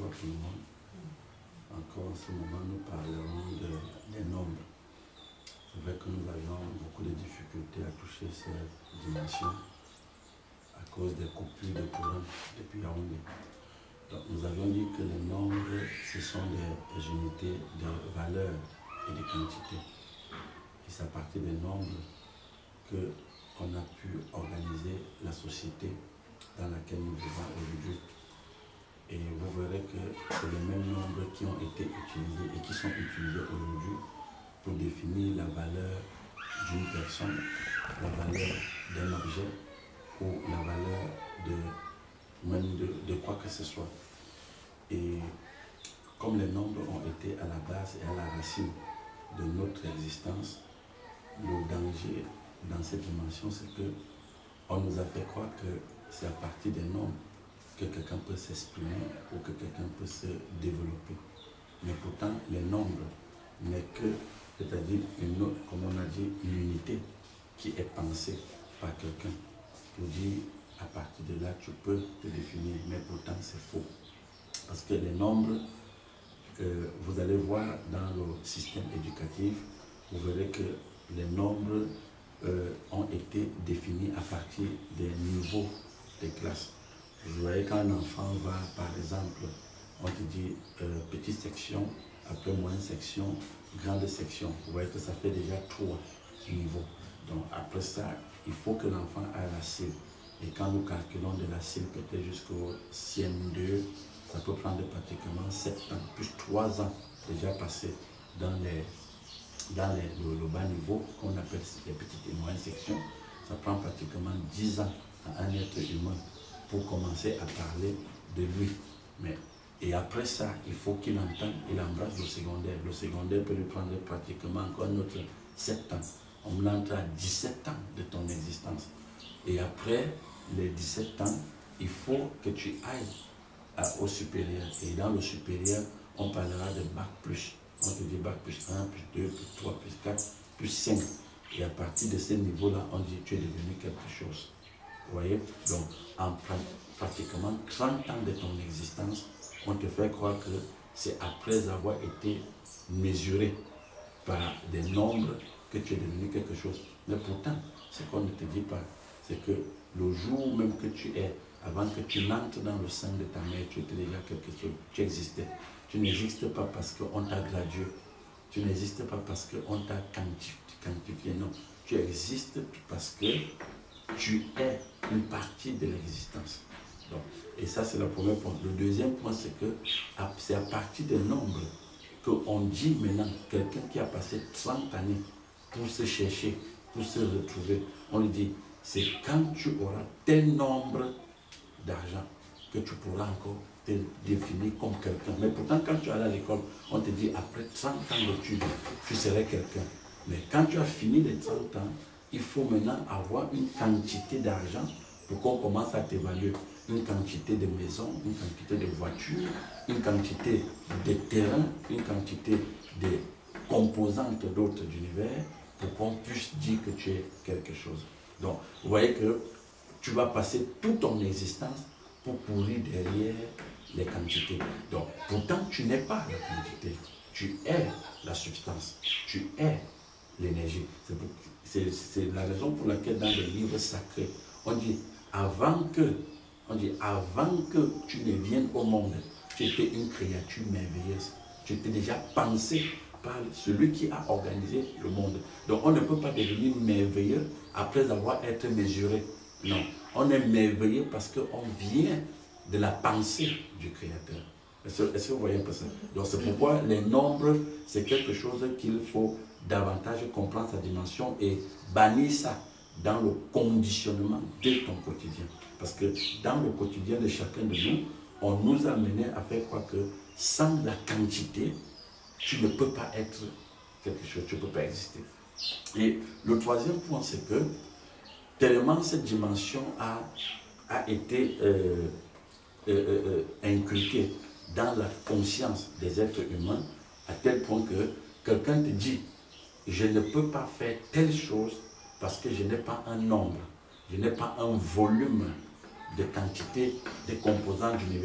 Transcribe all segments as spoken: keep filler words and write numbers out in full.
Bonsoir tout le monde. Encore en ce moment, nous parlerons de, des nombres. C'est vrai que nous avions beaucoup de difficultés à toucher cette dimension à cause des coupures de courant depuis Yaoundé. Donc nous avions dit que les nombres, ce sont des unités de valeur et de quantité. Et c'est à partir des nombres qu'on a pu organiser la société dans laquelle nous vivons aujourd'hui. Et vous verrez que c'est les mêmes nombres qui ont été utilisés et qui sont utilisés aujourd'hui pour définir la valeur d'une personne, la valeur d'un objet ou la valeur de, même de, de quoi que ce soit. Et comme les nombres ont été à la base et à la racine de notre existence, le danger dans cette dimension, c'est que on nous a fait croire que c'est à partir des nombres que quelqu'un peut s'exprimer ou que quelqu'un peut se développer. Mais pourtant, les nombres n'est que, c'est-à-dire une autre, comme on a dit, une unité qui est pensée par quelqu'un pour dire à partir de là tu peux te définir, mais pourtant c'est faux. Parce que les nombres, euh, vous allez voir dans le système éducatif, vous verrez que les nombres euh, ont été définis à partir des niveaux des classes. Vous voyez qu'un enfant va, par exemple, on te dit euh, petite section, après moyenne section, grande section. Vous voyez que ça fait déjà trois niveaux. Donc après ça, il faut que l'enfant ait la cible. Et quand nous calculons de la cible peut-être jusqu'au C M deux, ça peut prendre pratiquement sept ans, plus trois ans déjà passés dans, les, dans les, le, le bas niveau, qu'on appelle les petites et moyennes sections. Ça prend pratiquement dix ans à un être humain pour commencer à parler de lui. Mais, et après ça, il faut qu'il entende, il embrasse le secondaire. Le secondaire peut lui prendre pratiquement encore notre sept ans. On entre à dix-sept ans de ton existence. Et après les dix-sept ans, il faut que tu ailles à, au supérieur. Et dans le supérieur, on parlera de bac plus. On te dit bac plus un, plus deux, plus trois, plus quatre, plus cinq. Et à partir de ce niveau-là, on dit tu es devenu quelque chose. Vous voyez? Donc, en pratiquement trente ans de ton existence, on te fait croire que c'est après avoir été mesuré par des nombres que tu es devenu quelque chose. Mais pourtant, ce qu'on ne te dit pas, c'est que le jour même que tu es, avant que tu n'entres dans le sein de ta mère, tu étais déjà quelque chose, tu existais. Tu n'existes pas parce qu'on t'a gradué, tu n'existes pas parce qu'on t'a quantifié, non. Tu existes parce que tu es une partie de l'existence. Et ça, c'est le premier point. Le deuxième point, c'est que c'est à partir des nombres qu'on dit maintenant, quelqu'un qui a passé trente années pour se chercher, pour se retrouver, on lui dit, c'est quand tu auras tel nombre d'argent que tu pourras encore te définir comme quelqu'un. Mais pourtant, quand tu allais à l'école, on te dit, après trente ans d'études, tu serais quelqu'un. Mais quand tu as fini les trente ans, il faut maintenant avoir une quantité d'argent pour qu'on commence à t'évaluer. Une quantité de maisons, une quantité de voitures, une quantité de terrains, une quantité de composantes d'autres univers pour qu'on puisse dire que tu es quelque chose. Donc, vous voyez que tu vas passer toute ton existence pour courir derrière les quantités. Donc, pourtant, tu n'es pas la quantité. Tu es la substance. Tu es l'énergie. C'est la raison pour laquelle dans les livres sacrés, on dit avant que, on dit avant que tu ne viennes au monde, tu étais une créature merveilleuse. Tu étais déjà pensé par celui qui a organisé le monde. Donc on ne peut pas devenir merveilleux après avoir été mesuré. Non, on est merveilleux parce qu'on vient de la pensée du Créateur. Est-ce que vous voyez un peu ça? Donc c'est pourquoi les nombres, c'est quelque chose qu'il faut davantage comprendre sa dimension et bannir ça dans le conditionnement de ton quotidien. Parce que dans le quotidien de chacun de nous, on nous a mené à faire croire que sans la quantité, tu ne peux pas être quelque chose, tu ne peux pas exister. Et le troisième point, c'est que tellement cette dimension a, a été euh, euh, euh, inculquée dans la conscience des êtres humains, à tel point que quelqu'un te dit, je ne peux pas faire telle chose parce que je n'ai pas un nombre, je n'ai pas un volume de quantité de composants d'univers.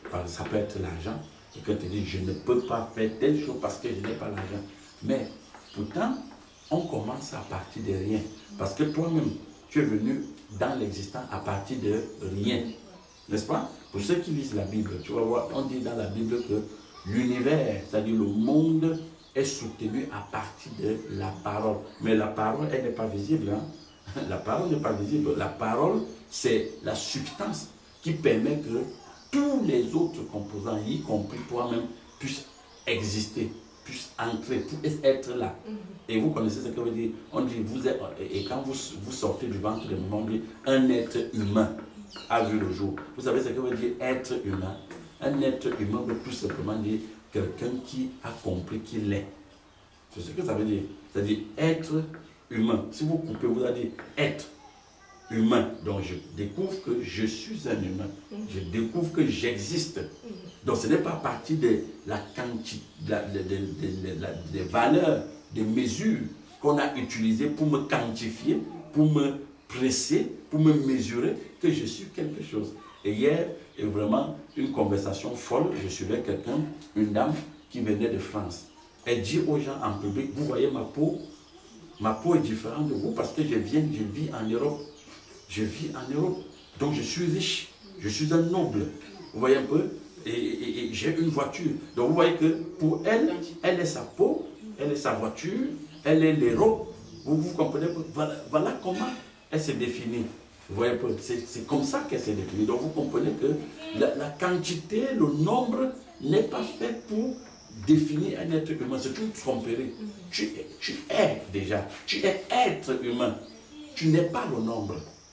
Ça peut être l'argent. Quelqu'un te dit, je ne peux pas faire telle chose parce que je n'ai pas l'argent. Mais pourtant, on commence à partir de rien. Parce que toi-même, tu es venu dans l'existence à partir de rien. N'est-ce pas? Pour ceux qui lisent la Bible, tu vas voir, on dit dans la Bible que l'univers, c'est-à-dire le monde, est soutenu à partir de la parole. Mais la parole, elle n'est pas visible. Hein? La parole n'est pas visible. La parole, c'est la substance qui permet que tous les autres composants, y compris toi-même, puissent exister, puissent entrer, puissent être là. Et vous connaissez ce que veut dire? On dit, vous êtes, et quand vous, vous sortez du ventre de maman, on dit, un être humain a vu le jour. Vous savez ce que veut dire être humain? Un être humain veut tout simplement dire quelqu'un qui a compris qu'il est. C'est ce que ça veut dire. C'est-à-dire être humain. Si vous coupez, vous allez dire être humain. Donc je découvre que je suis un humain. Je découvre que j'existe. Donc ce n'est pas à partir de la quantité, de la, de, de, de, de, de, des valeurs, des mesures qu'on a utilisées pour me quantifier, pour me presser, pour me mesurer que je suis quelque chose. Et hier, et vraiment une conversation folle, je suivais quelqu'un, une dame qui venait de France. Elle dit aux gens en public, vous voyez ma peau, ma peau est différente de vous parce que je viens, je vis en Europe. Je vis en Europe. Donc je suis riche, je suis un noble. Vous voyez un peu? Et, et, et j'ai une voiture. Donc vous voyez que pour elle, elle est sa peau, elle est sa voiture, elle est l'Europe. Vous, vous comprenez? Voilà, voilà comment elle se définit. Vous voyez un peu? C'est comme ça qu'elle se définit. Donc vous comprenez que la, la quantité, le nombre n'est pas fait pour définir un être humain. C'est une tromperie. Tu es, tu es déjà. Tu es être humain. Tu n'es pas le nombre.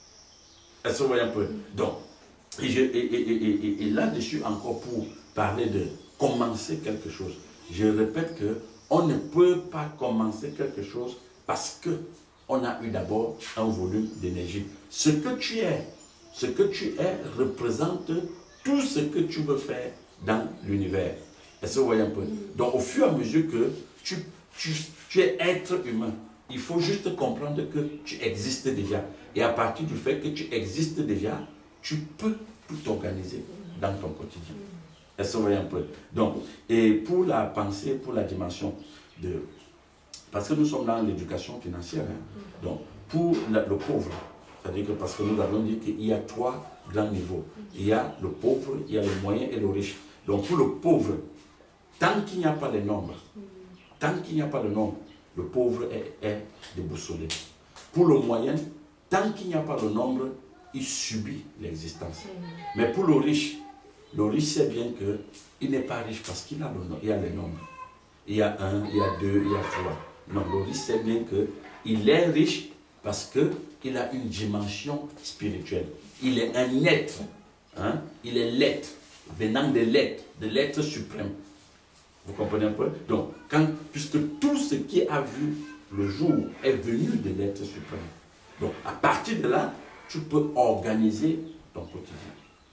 Est-ce que vous voyez un peu? Donc, et, je, et, et, et, et, et là-dessus encore pour parler de commencer quelque chose. Je répète que on ne peut pas commencer quelque chose parce que on a eu d'abord un volume d'énergie. Ce que tu es, ce que tu es représente tout ce que tu veux faire dans l'univers. Est-ce que vous voyez un peu? Donc au fur et à mesure que tu, tu, tu es être humain, il faut juste comprendre que tu existes déjà. Et à partir du fait que tu existes déjà, tu peux tout organiser dans ton quotidien. Est-ce que vous voyez un peu? Donc, et pour la pensée, pour la dimension de... Parce que nous sommes dans l'éducation financière. Hein, donc, pour la, le pauvre, c'est-à-dire que parce que nous avons dit qu'il y a trois grands niveaux. Il y a le pauvre, il y a le moyen et le riche. Donc, pour le pauvre, tant qu'il n'y a pas de nombre, tant qu'il n'y a pas de nombre, le pauvre est, est déboussolé. Pour le moyen, tant qu'il n'y a pas de nombre, il subit l'existence. Mais pour le riche, le riche sait bien qu'il n'est pas riche parce qu'il a le nombre, il y a les nombres. Il y a un, il y a deux, il y a trois. Non, le riche sait bien qu'il est riche parce qu'il a une dimension spirituelle. Il est un être. Hein? Il est l'être, venant de l'être, de l'être suprême. Vous comprenez un peu? Donc, quand, puisque tout ce qui a vu le jour est venu de l'être suprême. Donc, à partir de là, tu peux organiser ton quotidien.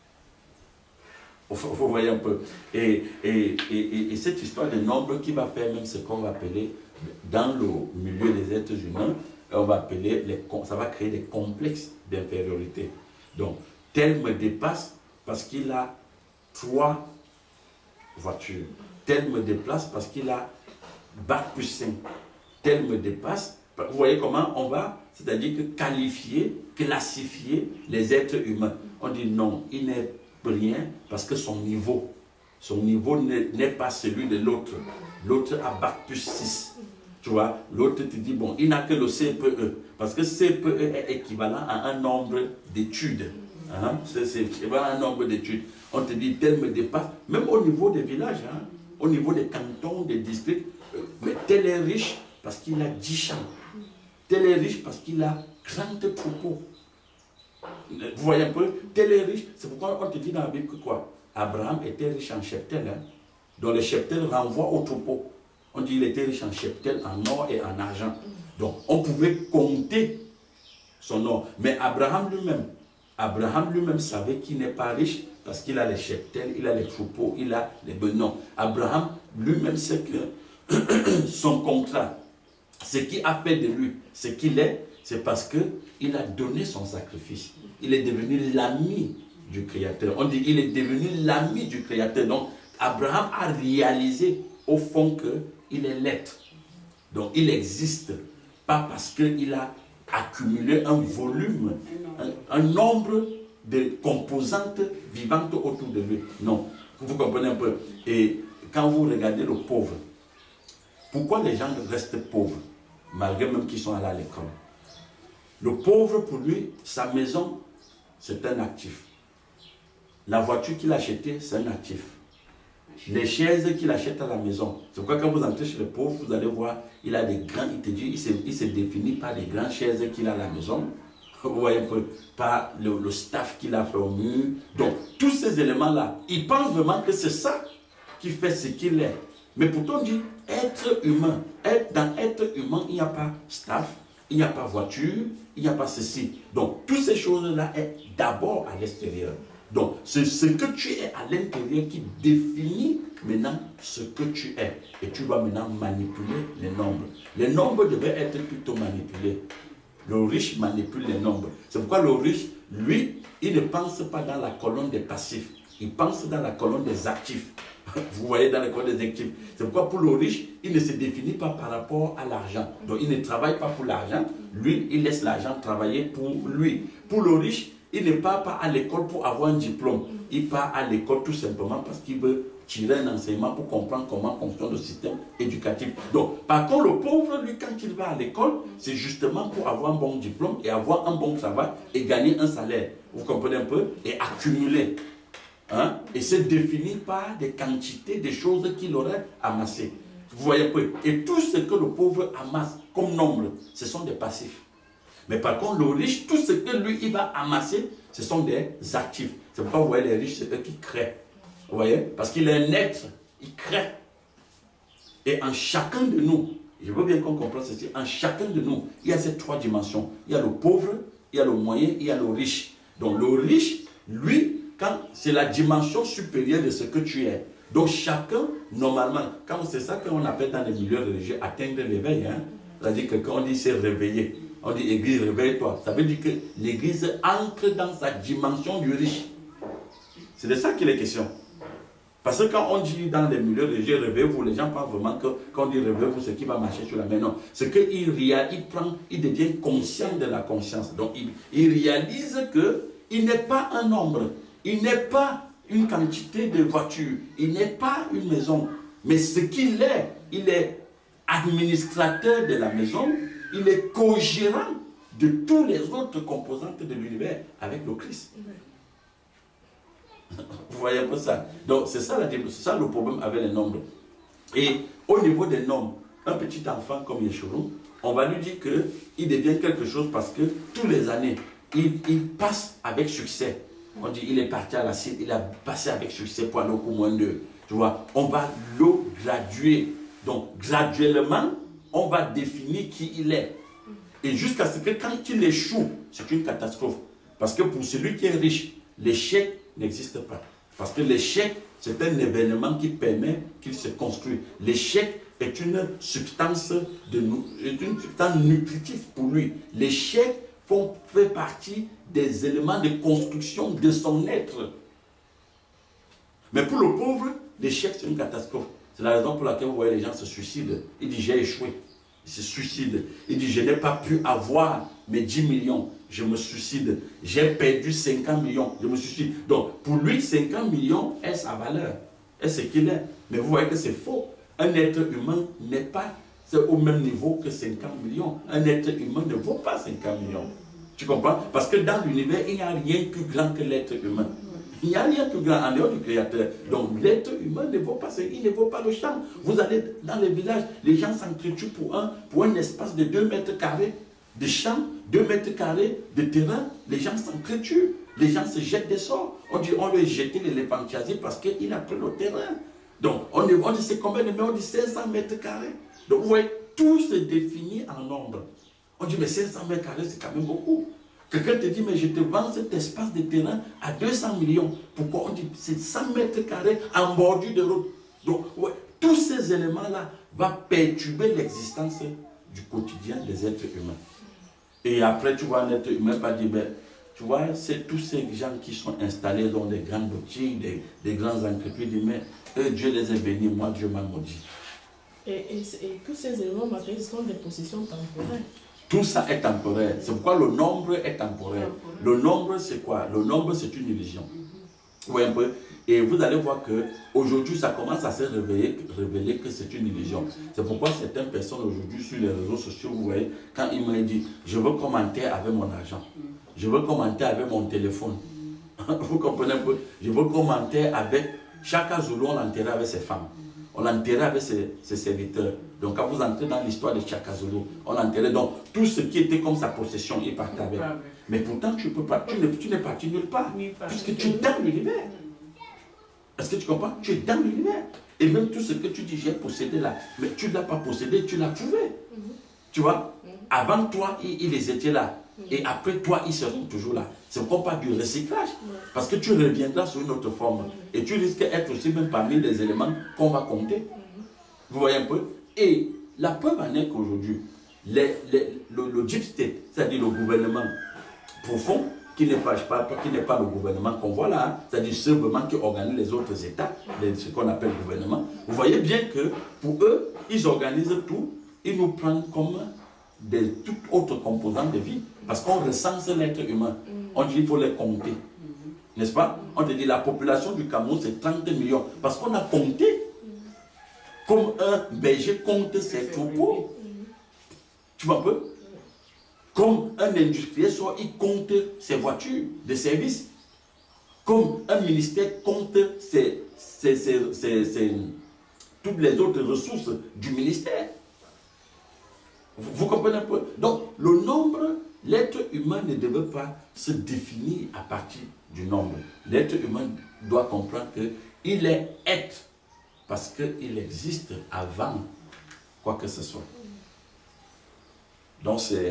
Vous voyez un peu. Et, et, et, et cette histoire de nombre qui va faire même ce qu'on va appeler, dans le milieu des êtres humains, on va appeler, les, ça va créer des complexes d'infériorité. Donc, tel me dépasse parce qu'il a trois voitures. Tel me dépasse parce qu'il a bac plus cinq. Tel me dépasse. Vous voyez comment on va, c'est-à-dire que qualifier, classifier les êtres humains. On dit non, il n'est rien parce que son niveau, son niveau n'est pas celui de l'autre. L'autre a bac plus six. Tu vois, l'autre te dit, bon, il n'a que le C P E. Parce que C P E est équivalent à un nombre d'études. Hein? C'est équivalent à un nombre d'études. On te dit, tel me dépasse, même au niveau des villages, hein? Au niveau des cantons, des districts, euh, mais tel est riche parce qu'il a dix champs. Tel est riche parce qu'il a trente troupeaux. Vous voyez un peu? Tel est riche. C'est pourquoi on te dit dans la Bible que quoi? Abraham était riche en cheptel. Hein? Donc le cheptel renvoie au troupeau. On dit qu'il était riche en cheptel, en or et en argent. Donc on pouvait compter son or. Mais Abraham lui-même, Abraham lui-même savait qu'il n'est pas riche parce qu'il a les cheptels, il a les troupeaux, il a les benons. Abraham lui-même sait que son contrat, ce qui a fait de lui ce qu'il est, c'est parce qu'il a donné son sacrifice. Il est devenu l'ami du Créateur. On dit il est devenu l'ami du Créateur. Donc, Abraham a réalisé au fond qu'il est l'être. Donc, il existe. Pas parce qu'il a accumulé un volume, un, un nombre de composantes vivantes autour de lui. Non. Vous comprenez un peu. Et quand vous regardez le pauvre, pourquoi les gens restent pauvres, malgré même qu'ils sont allés à l'école? Le pauvre, pour lui, sa maison, c'est un actif. La voiture qu'il a achetée, c'est un actif. Les chaises qu'il achète à la maison. C'est pourquoi quand vous entrez chez le pauvre, vous allez voir, il a des grands, il te dit, il se, il se définit par les grandes chaises qu'il a à la maison. Vous voyez un peu, par le, le staff qu'il a fait au mur. Donc, tous ces éléments-là, il pense vraiment que c'est ça qui fait ce qu'il est. Mais pourtant, on dit, être humain, être, dans être humain, il n'y a pas staff, il n'y a pas voiture, il n'y a pas ceci. Donc, toutes ces choses-là sont d'abord à l'extérieur. Donc, c'est ce que tu es à l'intérieur qui définit maintenant ce que tu es. Et tu vas maintenant manipuler les nombres. Les nombres devaient être plutôt manipulés. Le riche manipule les nombres. C'est pourquoi le riche, lui, il ne pense pas dans la colonne des passifs. Il pense dans la colonne des actifs. Vous voyez, dans la colonne des actifs. C'est pourquoi pour le riche, il ne se définit pas par rapport à l'argent. Donc, il ne travaille pas pour l'argent. Lui, il laisse l'argent travailler pour lui. Pour le riche, il ne part pas à l'école pour avoir un diplôme. Il part à l'école tout simplement parce qu'il veut tirer un enseignement pour comprendre comment fonctionne le système éducatif. Donc, par contre, le pauvre, lui, quand il va à l'école, c'est justement pour avoir un bon diplôme et avoir un bon travail et gagner un salaire. Vous comprenez un peu? Et accumuler. Hein? Et se définir par des quantités de choses qu'il aurait amassées. Vous voyez un peu? Et tout ce que le pauvre amasse comme nombre, ce sont des passifs. Mais par contre, le riche, tout ce que lui, il va amasser, ce sont des actifs. C'est pourquoi vous voyez les riches, c'est eux qui créent. Vous voyez? Parce qu'il est un être, il crée. Et en chacun de nous, je veux bien qu'on comprenne ceci, en chacun de nous, il y a ces trois dimensions. Il y a le pauvre, il y a le moyen, il y a le riche. Donc le riche, lui, quand c'est la dimension supérieure de ce que tu es. Donc chacun, normalement, quand c'est ça qu'on appelle dans les milieux religieux, atteindre l'éveil. Hein? C'est-à-dire que quand on dit c'est réveiller, on dit église, réveille-toi. Ça veut dire que l'église entre dans sa dimension du riche. C'est de ça qu'il est question. Parce que quand on dit dans les milieux religieux, réveillez-vous, les gens pensent vraiment que quand on dit réveillez-vous, c'est qui va marcher sur la main. Non. C'est qu'il il prend, il devient conscient de la conscience. Donc il, il réalise qu'il n'est pas un nombre, il n'est pas une quantité de voitures, il n'est pas une maison. Mais ce qu'il est, il est administrateur de la maison, il est co-gérant de tous les autres composantes de l'univers avec le Christ. Vous voyez un peu ça? Donc c'est ça, ça le problème avec les nombres. Et au niveau des nombres, un petit enfant comme Yeshurun, on va lui dire qu'il devient quelque chose parce que tous les années, il, il passe avec succès. On dit il est parti à la Syrie, il a passé avec succès pour aller au cours moins deux. Tu vois, on va le graduer. Donc graduellement, on va définir qui il est. Et jusqu'à ce que quand il échoue, c'est une catastrophe. Parce que pour celui qui est riche, l'échec n'existe pas. Parce que l'échec, c'est un événement qui permet qu'il se construise. L'échec est une substance, de, est une substance nutritive pour lui. L'échec fait partie des éléments de construction de son être. Mais pour le pauvre, l'échec, c'est une catastrophe. C'est la raison pour laquelle vous voyez les gens se suicident. Il dit j'ai échoué. Il se suicide. Il dit je n'ai pas pu avoir mes dix millions. Je me suicide. J'ai perdu cinquante millions. Je me suicide. Donc pour lui, cinquante millions est sa valeur. Est ce qu'il est. Mais vous voyez que c'est faux. Un être humain n'est pas au même niveau que cinquante millions. Un être humain ne vaut pas cinquante millions. Tu comprends? Parce que dans l'univers, il n'y a rien plus grand que l'être humain. Il n'y a rien de plus grand en dehors du Créateur. Donc l'être humain ne vaut pas, il ne vaut pas le champ. Vous allez dans les villages, les gens s'entretuent pour un, pour un espace de deux mètres carrés de champ, deux mètres carrés de terrain. Les gens s'entretuent. Les gens se jettent des sorts. On dit on lui a jeté l'éléphantiasie parce qu'il a pris le terrain. Donc on dit, on dit c'est combien de mètres? On dit cinq cents mètres carrés. Donc vous voyez, tout se définit en nombre. On dit mais cinq cents mètres carrés c'est quand même beaucoup. Quelqu'un te dit, mais je te vends cet espace de terrain à deux cents millions. Pourquoi? On dit, c'est cent mètres carrés en bordure de route. Donc, ouais, tous ces éléments-là vont perturber l'existence du quotidien des êtres humains. Et après, tu vois un être humain va dire, ben, tu vois, c'est tous ces gens qui sont installés dans des grandes boutiques, des, des grandes entreprises, mais eux, Dieu les a bénis, moi, Dieu m'a maudit. Et, et, et tous ces éléments matériels sont des possessions temporaires. Tout ça est temporaire. C'est pourquoi le nombre est temporaire. Le nombre, c'est quoi? Le nombre, c'est une illusion. Vous voyez un peu? Et vous allez voir qu'aujourd'hui, ça commence à se révéler, révéler que c'est une illusion. C'est pourquoi certaines personnes aujourd'hui sur les réseaux sociaux, vous voyez, quand ils me disent, je veux commenter avec mon argent, je veux commenter avec mon téléphone. Vous comprenez un peu? Je veux commenter avec, chaque Zulu, on l'enterrait avec ses femmes. On l'enterrait avec ses, ses serviteurs. Donc quand vous entrez dans l'histoire de Chaka Zulu, on l'enterrait. Donc tout ce qui était comme sa possession, il partait avec. Mais pourtant, tu peux pas, tu n'es parti nulle part. Puisque tu es dans l'univers. Est-ce que tu comprends? Tu es dans l'univers. Et même tout ce que tu dis, j'ai possédé là, mais tu ne l'as pas possédé, tu l'as trouvé. Tu vois? Avant toi, ils, ils étaient là. Et après toi, ils seront toujours là. C'est comme pas du recyclage. Parce que tu reviendras sur une autre forme. Et tu risques d'être aussi même parmi les éléments qu'on va compter. Vous voyez un peu? Et la preuve en est qu'aujourd'hui, les, les, le, le deep state, c'est-à-dire le gouvernement profond, qui n'est pas, pas, pas le gouvernement qu'on voit là, hein, c'est-à-dire ce gouvernement qui organise les autres États, les, ce qu'on appelle le gouvernement, vous voyez bien que pour eux, ils organisent tout, ils nous prennent comme des toutes autres composantes de vie. Parce qu'on recense l'être humain. On dit qu'il faut les compter. N'est-ce pas? On te dit la population du Cameroun, c'est trente millions. Parce qu'on a compté. Comme un berger compte ses troupeaux. Tu vois un peu? Comme un industriel, soit il compte ses voitures de service. Comme un ministère compte ses, ses, ses, ses, ses, toutes les autres ressources du ministère. Vous, vous comprenez un peu? Donc, le nombre, l'être humain ne devait pas se définir à partir du nombre. L'être humain doit comprendre qu'il est être parce qu'il existe avant quoi que ce soit. Donc, c'est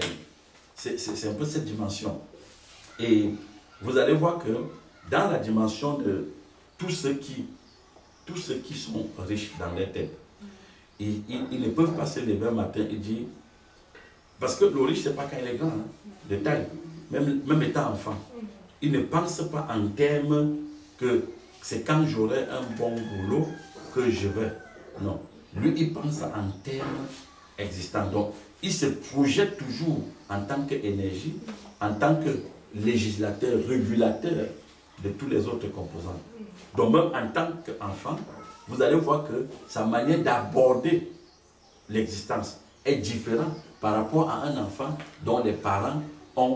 un peu cette dimension. Et vous allez voir que dans la dimension de tous ceux qui, tous ceux qui sont riches dans leur tête, ils, ils, ils ne peuvent pas se lever un matin et dire... Parce que le riche, ce n'est pas quand il est grand, hein, de taille, même, même étant enfant. Il ne pense pas en termes que c'est quand j'aurai un bon boulot que je vais. Non. Lui, il pense en termes existants. Donc, il se projette toujours en tant qu'énergie, en tant que législateur, régulateur de tous les autres composants. Donc, même en tant qu'enfant, vous allez voir que sa manière d'aborder l'existence est différente par rapport à un enfant dont les parents ont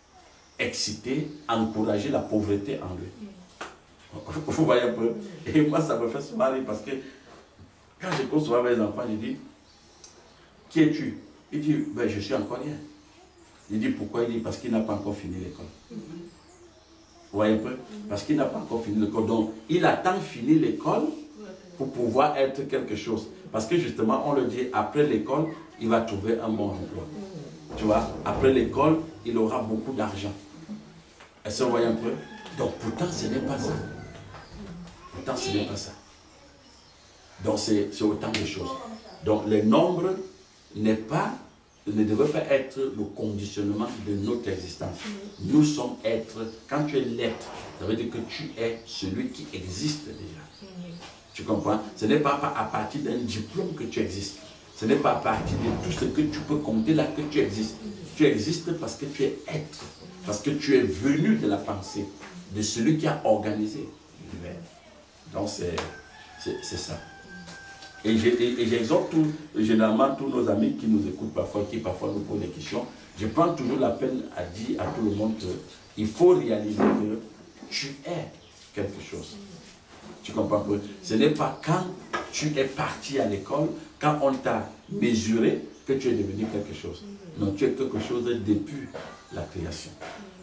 excité, encouragé la pauvreté en lui. Vous voyez un peu? Et moi, ça me fait souvent rire parce que quand je conçois avec les enfants, je dis, qui es-tu? Il dit, ben, je suis encore rien. Il dit, pourquoi? Il dit, parce qu'il n'a pas encore fini l'école. Vous voyez un peu? Parce qu'il n'a pas encore fini l'école. Donc, il attend fini l'école pour pouvoir être quelque chose. Parce que justement, on le dit, après l'école, il va trouver un bon emploi. Tu vois, après l'école, il aura beaucoup d'argent. Est-ce que vous voyez un peu? Donc, pourtant, ce n'est pas ça. Pourtant, ce n'est pas ça. Donc, c'est autant de choses. Donc, les nombres n'est pas, ne devrait pas être le conditionnement de notre existence. Nous sommes êtres. Quand tu es l'être, ça veut dire que tu es celui qui existe déjà. Tu comprends? Ce n'est pas à partir d'un diplôme que tu existes. Ce n'est pas à partir de tout ce que tu peux compter là que tu existes. Tu existes parce que tu es être. Parce que tu es venu de la pensée, de celui qui a organisé l'univers. Donc c'est ça. Et j'exhorte généralement tous nos amis qui nous écoutent parfois, qui parfois nous posent des questions. Je prends toujours la peine à dire à tout le monde qu'il faut réaliser que tu es quelque chose. Tu comprends que ce n'est pas quand tu es parti à l'école, quand on t'a mesuré, que tu es devenu quelque chose. Non, tu es quelque chose depuis la création.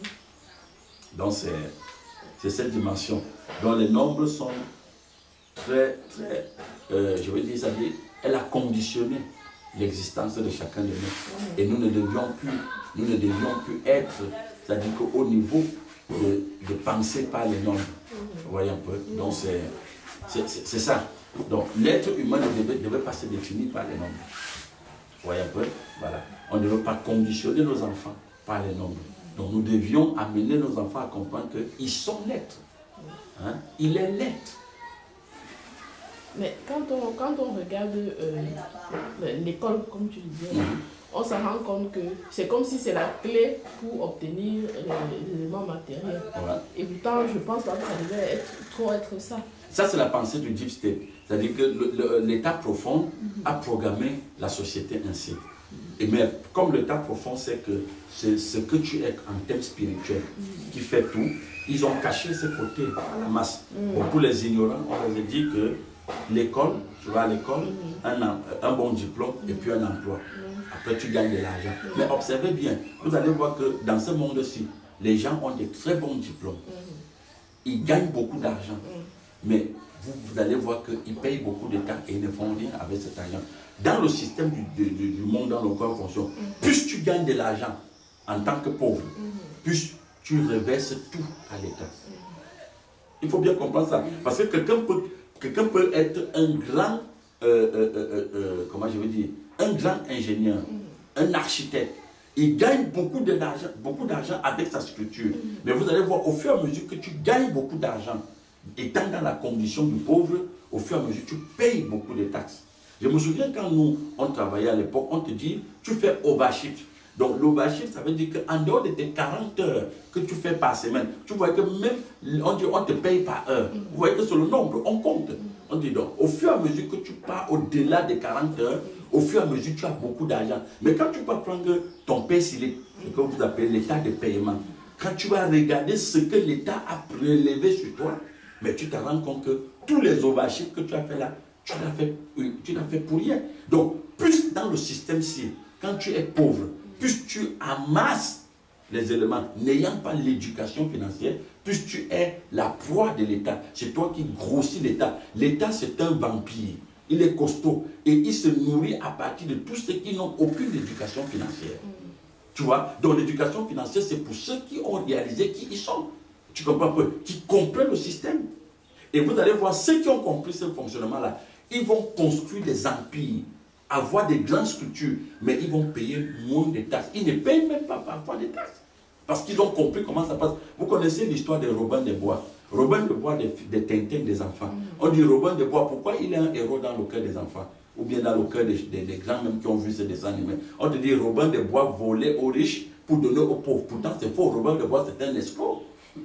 Donc c'est cette dimension. Donc les nombres sont très, très, euh, je veux dire, ça dit, elle a conditionné l'existence de chacun de nous. Et nous ne devions plus, nous ne devions plus être, c'est-à-dire qu'au niveau de, de penser par les nombres. Vous voyez un peu? Donc c'est ça. Donc l'être humain ne devait, devait pas se définir par les nombres. Vous voyez un peu? Voilà. On ne veut pas conditionner nos enfants par les nombres. Donc nous devions amener nos enfants à comprendre qu'ils sont lettres. Hein? Il est lettre. Mais quand on, quand on regarde euh, l'école, comme tu le disais, on se rend compte que c'est comme si c'est la clé pour obtenir les, les éléments matériels. Voilà. Et pourtant, je pense pas que ça devait être, trop être ça. Ça, c'est la pensée du Deep State. C'est-à-dire que l'état profond mm-hmm. a programmé la société ainsi. Et mais comme l'état profond, c'est que c'est ce que tu es en termes spirituels mm-hmm. qui fait tout, ils ont caché ce côté à la masse. Mm-hmm. Bon, pour les ignorants, on leur a dit que l'école, tu vas à l'école, mm-hmm. un, un bon diplôme mm-hmm. et puis un emploi. Mm-hmm. Après, tu gagnes de l'argent. Mm-hmm. Mais observez bien, vous allez voir que dans ce monde-ci, les gens ont des très bons diplômes. Mm-hmm. Ils gagnent beaucoup d'argent. Mm-hmm. Mais vous, vous allez voir qu'ils payent beaucoup de taxes et ils ne font rien avec cet argent. Dans le système du, du, du monde dans lequel on fonctionne, mm-hmm. plus tu gagnes de l'argent en tant que pauvre, mm-hmm. plus tu reverses tout à l'État. Mm-hmm. Il faut bien comprendre ça. Parce que quelqu'un peut, quelqu'un peut être un grand, euh, euh, euh, euh, comment je veux dire, un grand ingénieur, mm-hmm. un architecte. Il gagne beaucoup d'argent, beaucoup d'argent avec sa structure. Mm-hmm. Mais vous allez voir, au fur et à mesure que tu gagnes beaucoup d'argent, étant dans la condition du pauvre, au fur et à mesure, tu payes beaucoup de taxes. Je me souviens quand nous, on travaillait à l'époque, on te dit, tu fais overshift. Donc l'overshift, ça veut dire qu'en dehors de tes quarante heures que tu fais par semaine, tu vois que même, on dit, on te paye par heure. Vous voyez que sur le nombre, on compte. On dit donc, au fur et à mesure que tu pars au-delà des quarante heures, au fur et à mesure, tu as beaucoup d'argent. Mais quand tu vas prendre ton paie ce que vous appelez l'état de paiement, quand tu vas regarder ce que l'État a prélevé sur toi, mais tu te rends compte que tous les overshifts que tu as fait là, tu l'as fait, tu l'as fait pour rien. Donc, plus dans le système-ci, quand tu es pauvre, plus tu amasses les éléments, n'ayant pas l'éducation financière, plus tu es la proie de l'État. C'est toi qui grossis l'État. L'État, c'est un vampire. Il est costaud et il se nourrit à partir de tous ceux qui n'ont aucune éducation financière. Tu vois? Donc, l'éducation financière, c'est pour ceux qui ont réalisé qui ils sont. Tu comprends un peu? Qui comprennent le système. Et vous allez voir, ceux qui ont compris ce fonctionnement-là, ils vont construire des empires, avoir des grandes structures, mais ils vont payer moins de taxes. Ils ne payent même pas parfois des taxes. Parce qu'ils ont compris comment ça passe. Vous connaissez l'histoire de Robin des Bois. Robin des Bois, des, des Tintins des enfants. On dit Robin des Bois, pourquoi il est un héros dans le cœur des enfants? Ou bien dans le cœur des, des, des grands même qui ont vu ces dessins animés. On te dit Robin des Bois volait aux riches pour donner aux pauvres. Pourtant c'est faux, Robin des Bois c'est un escroc.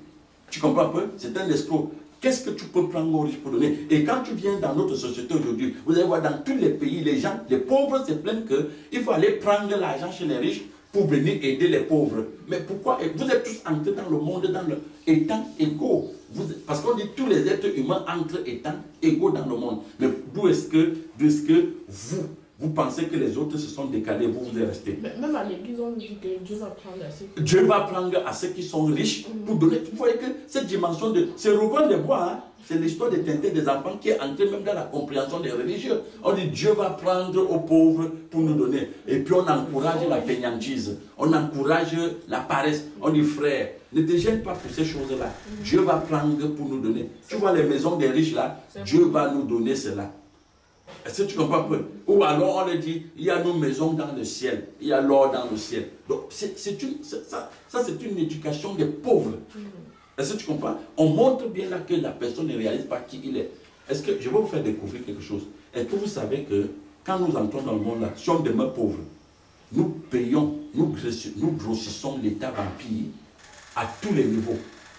Tu comprends un peu? C'est un escroc. Qu'est-ce que tu peux prendre aux riches pour donner? Et quand tu viens dans notre société aujourd'hui, vous allez voir dans tous les pays, les gens, les pauvres se plaignent qu'il faut aller prendre l'argent chez les riches pour venir aider les pauvres. Mais pourquoi? Vous êtes tous entrés dans le monde dans le étant égaux. Vous, parce qu'on dit tous les êtres humains entrent étant égaux dans le monde. Mais d'où est-ce que, d'où est-ce que vous, vous pensez que les autres se sont décalés, vous vous êtes restés? Même à l'église, on dit que Dieu va prendre à ceux qui... Dieu va prendre à ceux qui sont riches pour donner. Vous voyez que cette dimension de... C'est Robin des Bois, hein? C'est l'histoire des Tintins des enfants qui est entrée même dans la compréhension des religieux. On dit Dieu va prendre aux pauvres pour nous donner. Et puis on encourage la fainéantise. On encourage la paresse. On dit frère, ne te gêne pas pour ces choses-là. Dieu va prendre pour nous donner. Tu vois les maisons des riches là, Dieu va nous donner cela. Est-ce que tu comprends un peu? Ou alors on le dit, il y a nos maisons dans le ciel, il y a l'or dans le ciel. Donc c'est une, ça, ça c'est une éducation des pauvres. Est-ce que tu comprends? On montre bien là que la personne ne réalise pas qui il est. Est-ce que je vais vous faire découvrir quelque chose? Est-ce que vous savez que quand nous entrons dans le monde là, si on demeure pauvre, nous payons, nous grossissons, nous grossissons l'état vampire à tous les niveaux.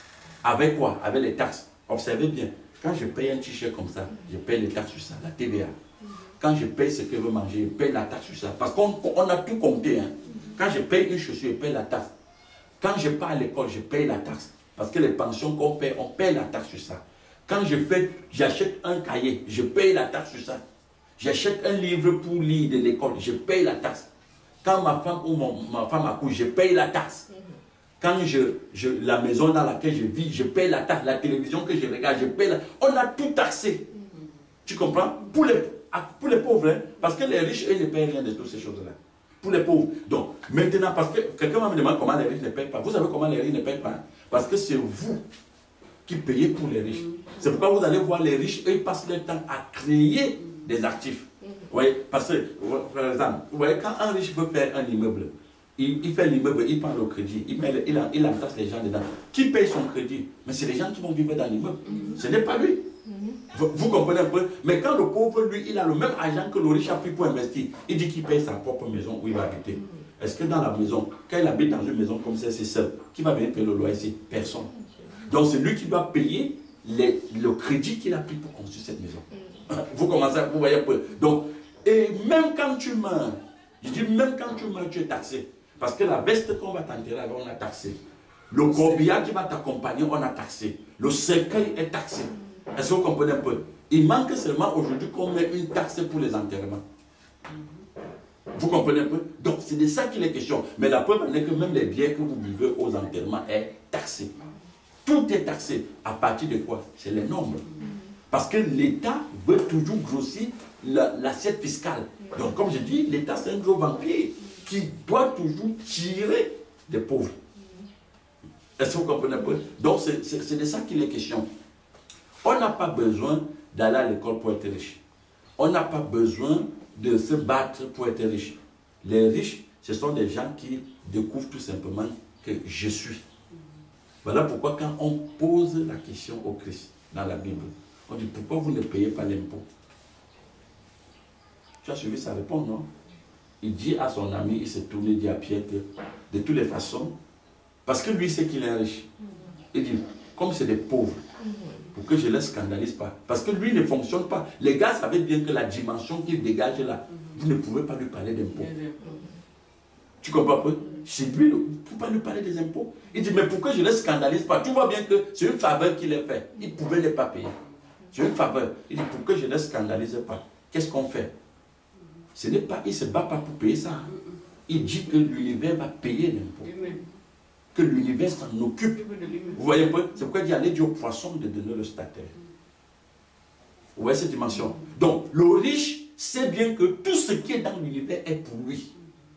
Avec quoi? Avec les taxes. Observez bien. Quand je paye un t-shirt comme ça, je paye les taxes sur ça, la T V A. Quand je paye ce que je veux manger, je paye la taxe sur ça. Parce qu'on on a tout compté. Hein. Quand je paye une chaussure, je paye la taxe. Quand je pars à l'école, je paye la taxe. Parce que les pensions qu'on paye, on paye la taxe sur ça. Quand je fais, j'achète un cahier, je paye la taxe sur ça. J'achète un livre pour lire de l'école, je paye la taxe. Quand ma femme ou mon, ma femme accouche, je paye la taxe. Quand je, je, la maison dans laquelle je vis, je paye la taxe. La télévision que je regarde, je paye la taxe. On a tout taxé. Tu comprends? Pour les, pour les pauvres, hein? Parce que les riches, eux, ne payent rien de toutes ces choses-là. Pour les pauvres. Donc, maintenant, parce que quelqu'un va me demander comment les riches ne payent pas. Vous savez comment les riches ne payent pas? Parce que c'est vous qui payez pour les riches. C'est pourquoi vous allez voir les riches, eux, ils passent leur temps à créer des actifs. Vous voyez? Parce que, par exemple, vous voyez, quand un riche veut faire un immeuble, il, il fait l'immeuble, il prend le crédit, il, met, il, il entasse les gens dedans. Qui paye son crédit? Mais c'est les gens qui vont vivre dans l'immeuble. Mm-hmm. Ce n'est pas lui. Mm-hmm. vous, vous comprenez un peu? Mais quand le pauvre, lui, il a le même argent que le riche a pris pour investir, il dit qu'il paye sa propre maison où il va habiter. Mm-hmm. Est-ce que dans la maison, quand il habite dans une maison comme ça, c'est seul, qui va venir payer le loyer ici? Personne. Okay. Donc c'est lui qui doit payer les, le crédit qu'il a pris pour construire cette maison. Mm-hmm. Vous commencez à vous voyez un peu. Donc, et même quand tu meurs, je dis même quand tu meurs, tu es taxé. Parce que la veste qu'on va t'enterrer avec, on a taxé. Le corbillard qui va t'accompagner, on a taxé. Le cercueil est taxé. Est-ce que vous comprenez un peu? Il manque seulement aujourd'hui qu'on met une taxe pour les enterrements. Vous comprenez un peu? Donc c'est de ça qu'il est question. Mais la preuve en est que même les biens que vous buvez aux enterrements est taxé. Tout est taxé. À partir de quoi? C'est les nombres. Parce que l'État veut toujours grossir l'assiette fiscale. Donc comme je dis, l'État c'est un gros vampire qui doit toujours tirer des pauvres. Est-ce que vous comprenez un peu? Donc c'est de ça qu'il est question. On n'a pas besoin d'aller à l'école pour être riche. On n'a pas besoin de se battre pour être riche. Les riches, ce sont des gens qui découvrent tout simplement que je suis. Voilà pourquoi quand on pose la question au Christ dans la Bible, on dit pourquoi vous ne payez pas l'impôt? Tu as suivi sa réponse, non? Il dit à son ami, il s'est tourné, il dit à Pierre que de toutes les façons, parce que lui sait qu'il est riche, il dit, comme c'est des pauvres, pour que je ne les scandalise pas. Parce que lui ne fonctionne pas. Les gars savaient bien que la dimension qu'il dégage là, vous ne pouvez pas lui parler d'impôts. Tu comprends pas? Chez lui, vous ne pouvez pas lui parler des impôts. Il dit, mais pourquoi je ne les scandalise pas? Tu vois bien que c'est une faveur qu'il a fait. Il ne pouvait les pas payer. C'est une faveur. Il dit, pourquoi je ne les scandalise pas? Qu'est-ce qu'on fait? Ce n'est pas, il ne se bat pas pour payer ça. Il dit que l'univers va payer l'impôt. Que l'univers s'en occupe. Vous voyez un peu? C'est pourquoi il dit, allez dire au poisson de donner le statère. Vous voyez cette dimension? Donc, le riche sait bien que tout ce qui est dans l'univers est pour lui.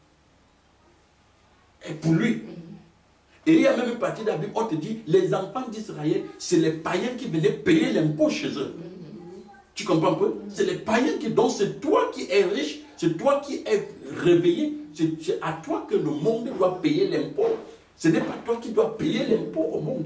Est pour lui. Et il y a même une partie de la Bible, on te dit, les enfants d'Israël, c'est les païens qui venaient payer l'impôt chez eux. Tu comprends un peu? C'est les païens qui, donc c'est toi qui es riche, c'est toi qui es réveillé, c'est à toi que le monde doit payer l'impôt. Ce n'est pas toi qui dois payer l'impôt au monde.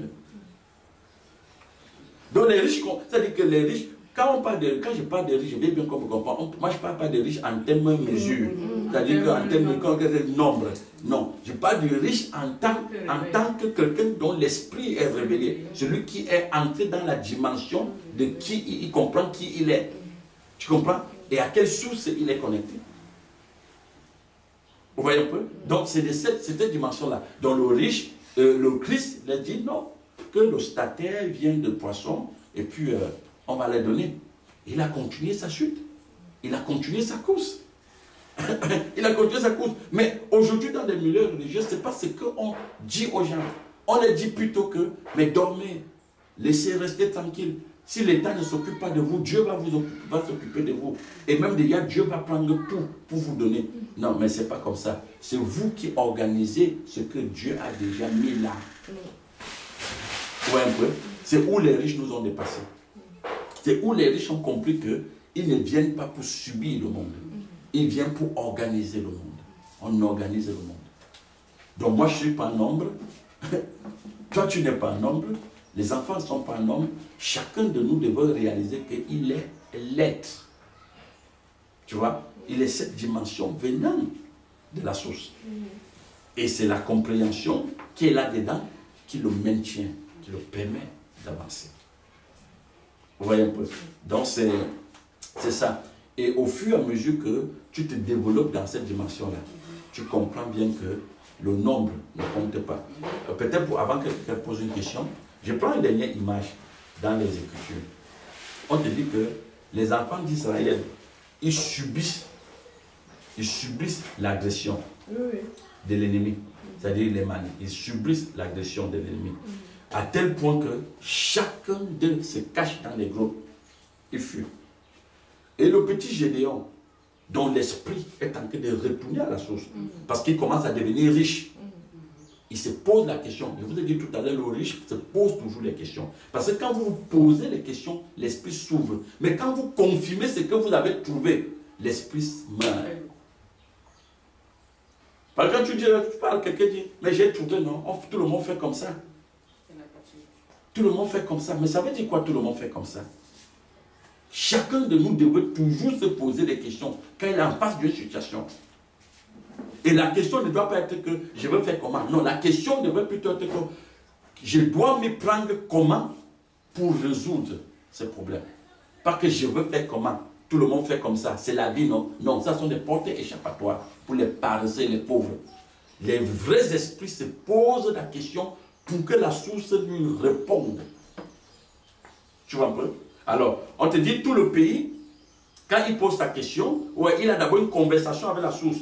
Donc les riches, c'est-à-dire que les riches, quand, on parle de, quand je parle de riches, je vais bien comprendre, moi je ne parle pas de riches en termes de mesure, c'est-à-dire qu'en termes de nombre. Non, je parle du riche en tant, en tant que quelqu'un dont l'esprit est révélé. Celui qui est entré dans la dimension de qui il comprend qui il est. Tu comprends? Et à quelle source il est connecté. Vous voyez un peu? Donc c'est de cette, cette dimension-là. Donc le riche, euh, le Christ, il a dit non, que le statère vient de poisson, et puis euh, on va les donner. Il a continué sa chute. Il a continué sa course. Il a continué sa course. Mais aujourd'hui, dans les milieux religieux, ce n'est pas ce qu'on dit aux gens. On leur dit plutôt que, mais dormez, laissez rester tranquille. Si l'État ne s'occupe pas de vous, Dieu va vous occuper, va s'occuper de vous. Et même déjà, Dieu va prendre tout pour vous donner. Non, mais ce n'est pas comme ça. C'est vous qui organisez ce que Dieu a déjà mis là. Ouais, un peu. C'est où les riches nous ont dépassés. C'est où les riches ont compris qu'ils ne viennent pas pour subir le monde. Ils viennent pour organiser le monde. On organise le monde. Donc moi, je ne suis pas un nombre. Toi, tu n'es pas un nombre. Les enfants ne sont pas un nombre. Chacun de nous devrait réaliser qu'il est l'être. Tu vois? Il est cette dimension venant de la source. Et c'est la compréhension qui est là-dedans qui le maintient, qui le permet d'avancer. Vous voyez un peu? Donc c'est ça. Et au fur et à mesure que tu te développes dans cette dimension-là, tu comprends bien que le nombre ne compte pas. Peut-être avant que quelqu'un pose une question, je prends une dernière image dans les Écritures. On te dit que les enfants d'Israël, ils subissent, ils subissent l'agression oui. de l'ennemi. C'est-à-dire les manies. Ils subissent l'agression de l'ennemi. À tel point que chacun d'eux se cache dans les grottes. Il fuit. Et le petit Gédéon, dont l'esprit est en train de retourner à la source, parce qu'il commence à devenir riche, il se pose la question. Je vous ai dit tout à l'heure, le riche se pose toujours les questions. Parce que quand vous vous posez les questions, l'esprit s'ouvre. Mais quand vous confirmez ce que vous avez trouvé, l'esprit meurt. Parce que quand tu dis, tu parles, quelqu'un dit, mais j'ai trouvé, non, on, tout le monde fait comme ça. Tout le monde fait comme ça. Mais ça veut dire quoi, tout le monde fait comme ça? Chacun de nous devrait toujours se poser des questions quand il est en face d'une situation. Et la question ne doit pas être que je veux faire comment. Non, la question devrait plutôt être que je dois me prendre comment pour résoudre ces problèmes. Pas que je veux faire comment. Tout le monde fait comme ça. C'est la vie, non? Non, ça sont des portes échappatoires pour les paresseux et les pauvres. Les vrais esprits se posent la question pour que la source lui réponde. Tu vois un peu? Alors, on te dit tout le pays, quand il pose sa question, ouais, il a d'abord une conversation avec la source.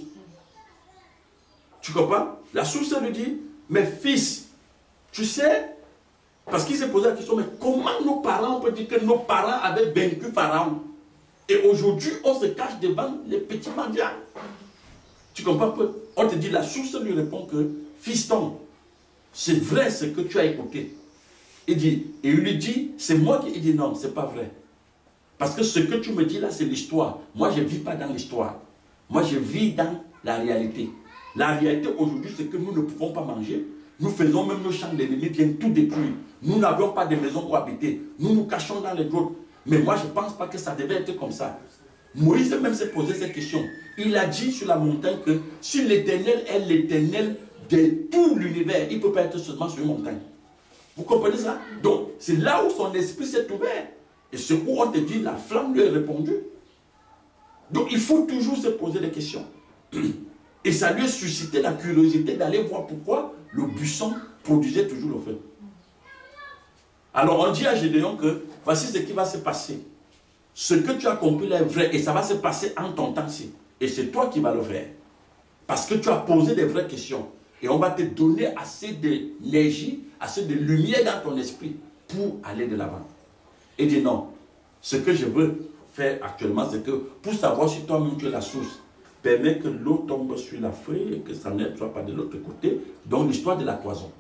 Tu comprends? La source lui dit, mais fils, tu sais, parce qu'il s'est posé la question, mais comment nos parents, on peut dire que nos parents avaient vaincu Pharaon? Et aujourd'hui, on se cache devant les petits mendiants. Tu comprends? On te dit, la source lui répond que, fiston, c'est vrai ce que tu as écouté. Il dit, et il lui dit, c'est moi qui... Il dit, non, c'est pas vrai. Parce que ce que tu me dis là, c'est l'histoire. Moi, je ne vis pas dans l'histoire. Moi, je vis dans la réalité. La réalité aujourd'hui, c'est que nous ne pouvons pas manger. Nous faisons même nos champs, l'ennemi viennent tout détruire. Nous n'avons pas de maison pour habiter. Nous nous cachons dans les grottes. Mais moi, je ne pense pas que ça devait être comme ça. Moïse même s'est posé cette question. Il a dit sur la montagne que si l'Éternel est l'Éternel de tout l'univers, il ne peut pas être seulement sur une montagne. Vous comprenez ça? Donc, c'est là où son esprit s'est ouvert. Et c'est où on te dit, la flamme lui est répondue. Donc, il faut toujours se poser des questions. Et ça lui a suscité la curiosité d'aller voir pourquoi le buisson produisait toujours le feu. Alors, on dit à Gédéon que voici ce qui va se passer. Ce que tu as compris là est vrai et ça va se passer en ton temps-ci. Et c'est toi qui vas le faire. Parce que tu as posé des vraies questions. Et on va te donner assez d'énergie, assez de lumière dans ton esprit pour aller de l'avant. Et dis non, ce que je veux faire actuellement, c'est que pour savoir si toi-même tu es la source, permet que l'eau tombe sur la feuille et que ça ne soit pas de l'autre côté. Donc l'histoire de la toison.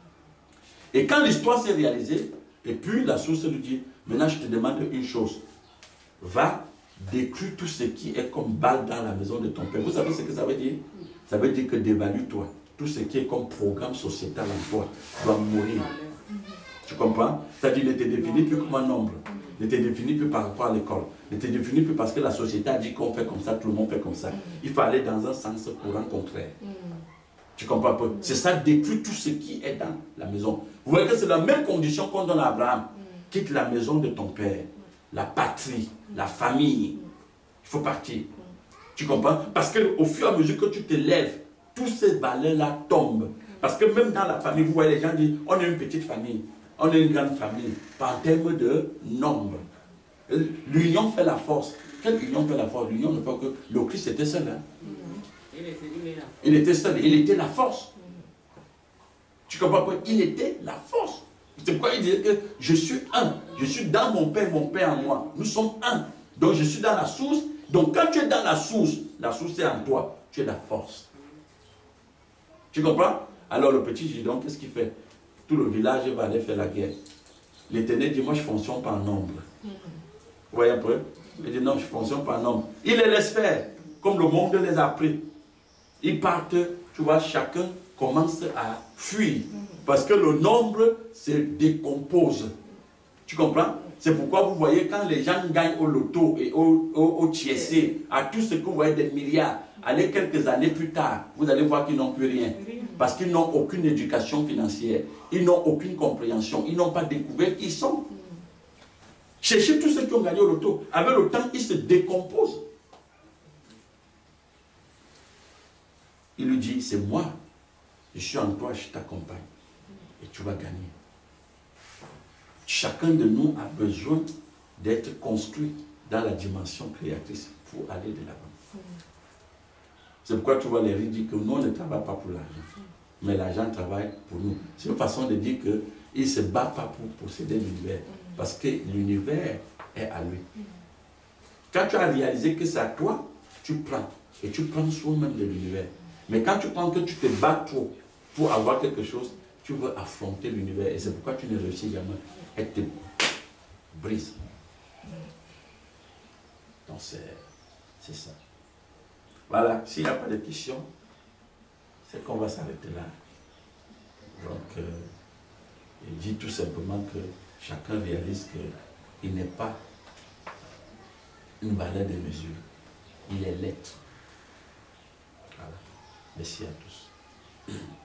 Et quand l'histoire s'est réalisée, et puis la source lui dit, maintenant je te demande une chose, va détruire tout ce qui est comme balle dans la maison de ton père. Vous savez ce que ça veut dire? Ça veut dire que dévalue-toi. Tout ce qui est comme programme sociétal en toi doit mourir. Tu comprends? C'est-à-dire ne te définit plus comme un nombre. Ne te définit plus par rapport à l'école. Ne te définit plus parce que la société a dit qu'on fait comme ça, tout le monde fait comme ça. Il faut aller dans un sens courant contraire. Tu comprends un peu? C'est ça, détruire tout ce qui est dans la maison. Vous voyez que c'est la même condition qu'on donne à Abraham. Quitte la maison de ton père, la patrie, la famille. Il faut partir. Tu comprends? Parce qu'au fur et à mesure que tu te lèves, toutes ces valeurs-là tombent. Parce que même dans la famille, vous voyez, les gens disent, on est une petite famille, on est une grande famille, par terme de nombre. L'union fait la force. Quelle union fait la force? L'union ne fait que le Christ était seul. Hein? Il, était, il, est là. Il était seul, il était la force. Tu comprends pas? Il était la force. C'est pourquoi il disait que je suis un. Je suis dans mon Père, mon Père en moi. Nous sommes un. Donc je suis dans la source. Donc quand tu es dans la source, la source est en toi. Tu es la force. Tu comprends? Alors le petit Gideon, qu'est-ce qu'il fait? Tout le village va aller faire la guerre. L'Éternel dit, moi je ne fonctionne pas en nombre. Vous voyez un peu? Il dit, non, je ne fonctionne pas en nombre. Il les laisse faire, comme le monde les a pris. Ils partent, tu vois, chacun commence à fuir. Parce que le nombre se décompose. Tu comprends? C'est pourquoi vous voyez, quand les gens gagnent au loto et au, au, au tiercé, à tout ce que vous voyez des milliards, allez quelques années plus tard, vous allez voir qu'ils n'ont plus rien. Parce qu'ils n'ont aucune éducation financière. Ils n'ont aucune compréhension. Ils n'ont pas découvert qui ils sont. Cherchez tous ceux qui ont gagné au loto. Avec le temps, ils se décomposent. Il lui dit, c'est moi. Je suis en toi, je t'accompagne. Et tu vas gagner. Chacun de nous a besoin d'être construit dans la dimension créatrice pour aller de l'avant. C'est pourquoi tu vois les riches disent que nous, on ne travaille pas pour l'argent. Mais l'argent travaille pour nous. C'est une façon de dire qu'il ne se bat pas pour posséder l'univers. Parce que l'univers est à lui. Quand tu as réalisé que c'est à toi, tu prends. Et tu prends soin même de l'univers. Mais quand tu prends que tu te bats trop pour avoir quelque chose, tu veux affronter l'univers. Et c'est pourquoi tu ne réussis jamais. Et te brises. Donc c'est ça. Voilà. S'il n'y a pas de questions. c'est qu'on va s'arrêter là. Donc, euh, il dit tout simplement que chacun réalise qu'il n'est pas une valeur de mesure. Il est l'être. Voilà. Merci à tous.